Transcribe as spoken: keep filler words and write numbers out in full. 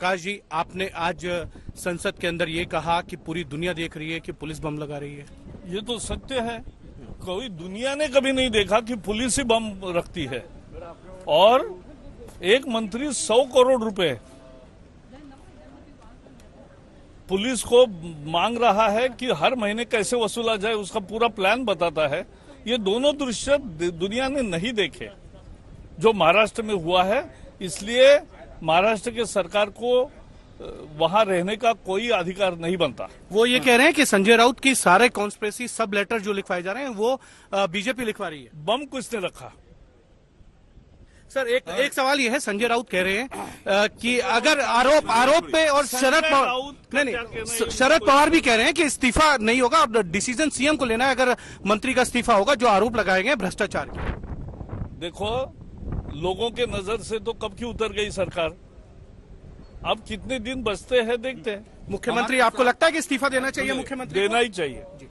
प्रकाश जी, आपने आज संसद के अंदर ये कहा कि पूरी दुनिया देख रही है कि पुलिस बम लगा रही है। ये तो सत्य है। कोई दुनिया ने कभी नहीं देखा कि पुलिस ही बम रखती है। और एक मंत्री सौ करोड़ रुपए पुलिस को मांग रहा है कि हर महीने कैसे वसूला जाए, उसका पूरा प्लान बताता है। ये दोनों दृश्य दुनिया ने नहीं देखे जो महाराष्ट्र में हुआ है। इसलिए महाराष्ट्र के सरकार को वहां रहने का कोई अधिकार नहीं बनता। वो ये कह रहे हैं कि संजय राउत की सारे कॉन्स्पिरेसी सब लेटर जो लिखवाए जा रहे हैं वो बीजेपी लिखवा रही है। बम किसने रखा? सर एक हाँ। एक सवाल ये है, संजय राउत कह रहे हैं कि अगर आरोप आरोप पे और शरद पवार नहीं नहीं शरद पवार भी कह रहे हैं कि इस्तीफा नहीं होगा, अब डिसीजन सीएम को लेना है अगर मंत्री का इस्तीफा होगा जो आरोप लगाए गए भ्रष्टाचार के। देखो, लोगों के नजर से तो कब की उतर गई सरकार, अब कितने दिन बचते हैं देखते हैं। मुख्यमंत्री, आपको लगता है कि इस्तीफा देना चाहिए? मुख्यमंत्री देना ही चाहिए।